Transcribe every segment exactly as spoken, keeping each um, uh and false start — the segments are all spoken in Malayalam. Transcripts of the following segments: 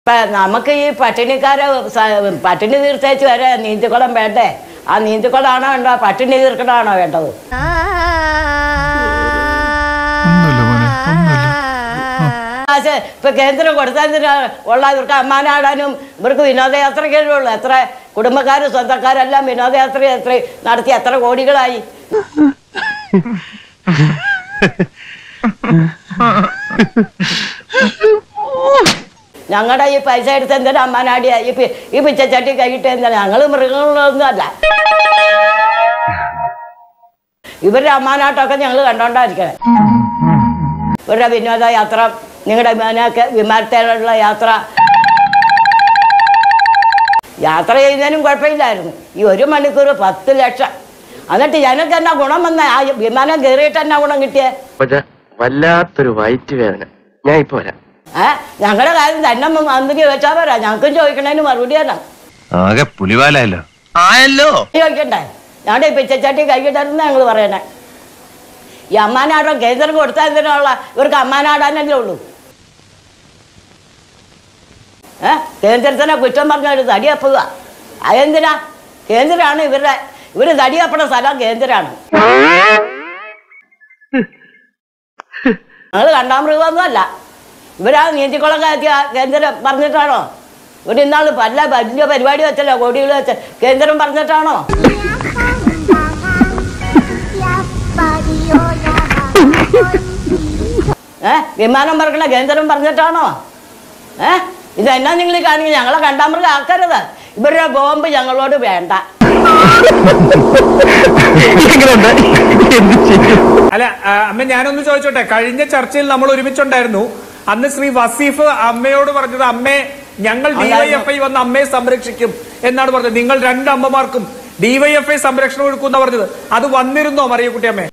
നമുക്ക് ഈ പട്ടിണിക്കാരെ പട്ടിണി തീർച്ചയായിട്ടും വരെ നീന്തിക്കുളം വേണ്ടേ? ആ നീന്തിക്കുളമാണോ വേണ്ടോ, പട്ടിണി തീർക്കണമാണോ വേണ്ടത്? ഇപ്പൊ കേന്ദ്രം കൊടുത്താൽ ഉള്ള ഇവർക്ക് അമ്മാനാടാനും ഇവർക്ക് വിനോദയാത്രയ്ക്കേ ഉള്ളൂ. എത്ര കുടുംബക്കാരും സ്വന്തക്കാരെല്ലാം വിനോദയാത്ര എത്ര നടത്തി എത്ര കോടികളായി. ഞങ്ങളുടെ ഈ പൈസ എടുത്ത് എന്തിനാ അമ്മാനാടിയ ഈ പിച്ചച്ചട്ടി കഴിയിട്ട് എന്താ? ഞങ്ങള് മൃഗങ്ങളൊന്നും അല്ല. ഇവരുടെ അമ്മാനാട്ടമൊക്കെ ഞങ്ങൾ കണ്ടോണ്ടായിരിക്കണേ. ഇവരുടെ വിനോദയാത്ര, നിങ്ങളുടെ വിമാനമൊക്കെ വിമാനത്തിലുള്ള യാത്ര യാത്ര ചെയ്യുന്നതിനും കുഴപ്പമില്ലായിരുന്നു. ഈ ഒരു മണിക്കൂർ പത്ത് ലക്ഷം എന്നിട്ട് ഞങ്ങൾക്ക് എന്നാ ഗുണം വന്ന? ആ വിമാനം കയറിയിട്ട് എന്നാ ഗുണം കിട്ടിയേ? വല്ലാത്തൊരു വയറ്റ് വേദന. ഞാൻ ഇപ്പൊ വരാം. ഏഹ് ഞങ്ങളുടെ കാര്യം തന്നെ മന്ത്രി വെച്ചാ പോരാ, ഞങ്ങൾക്കും ചോദിക്കണതിന് മറുപടി തരാം. ആകെ പുലിവാലല്ലോ ചോദിക്കണ്ടേ? ഞങ്ങളുടെ ഈ പിച്ചച്ചാട്ടി കൈകിട്ടരുന്ന് ഞങ്ങൾ പറയണേ. ഈ അമ്മാനാടം കേന്ദ്രം കൊടുത്താൽ എന്തിനുള്ള? ഇവർക്ക് അമ്മാനാടാനല്ലേ ഉള്ളൂ. ഏഹ് കേന്ദ്രത്തിനെ കുറ്റം പറഞ്ഞൊരു തടിയപ്പുക. അതെന്തിനാ? കേന്ദ്രമാണ് ഇവരുടെ ഇവര് തടിയപ്പണ സ്ഥലം കേന്ദ്രമാണ്. ഞങ്ങൾ കണ്ടാൻ മൃഗമൊന്നും അല്ല. ഇവരാ നീന്തിക്കുളം കയറ്റിയ കേന്ദ്രം പറഞ്ഞിട്ടാണോ? ഇവിടെ ഇന്നാള് പല വലിയ പരിപാടി വെച്ചല്ലോ, കോടികൾ വെച്ച കേന്ദ്രം പറഞ്ഞിട്ടാണോ? ഏ വിമാനം പറക്കണ കേന്ദ്രം പറഞ്ഞിട്ടാണോ? ഏ ഇതെന്നാ നിങ്ങൾ കാണിക്കുക? ഞങ്ങളെ കണ്ടാമൃഗം ആക്കരുത്. ഇവരുടെ ബോംബ് ഞങ്ങളോട് വേണ്ട. അല്ല അമ്മ, ഞാനൊന്ന് ചോദിച്ചോട്ടെ. കഴിഞ്ഞ ചർച്ചയിൽ നമ്മൾ ഒരുമിച്ചുണ്ടായിരുന്നു. അന്ന് ശ്രീ വസീഫ് അമ്മയോട് പറഞ്ഞത്, അമ്മേ ഞങ്ങൾ ഡിവൈഎഫ്ഐ വന്ന് അമ്മയെ സംരക്ഷിക്കും എന്നാണ് പറഞ്ഞത്. നിങ്ങൾ രണ്ട് അമ്മമാർക്കും ഡിവൈഎഫ്ഐ സംരക്ഷണം ഒരുക്കുന്ന പറഞ്ഞത്. അത് വന്നിരുന്നോ മറിയക്കുട്ടി അമ്മേ?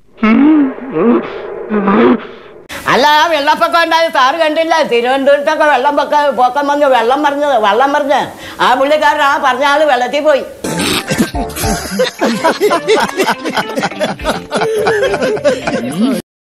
അല്ല, ആ വെള്ളപ്പൊക്കം ഉണ്ടായി സാറ് കണ്ടില്ല? തിരുവനന്തപുരത്തൊക്കെ വെള്ളം പൊക്ക പൊക്കം വന്ന് വെള്ളം പറഞ്ഞത് വെള്ളം പറഞ്ഞ് ആ പുള്ളിക്കാരൻ ആ പറഞ്ഞ ആള് വെള്ളത്തിൽ പോയി.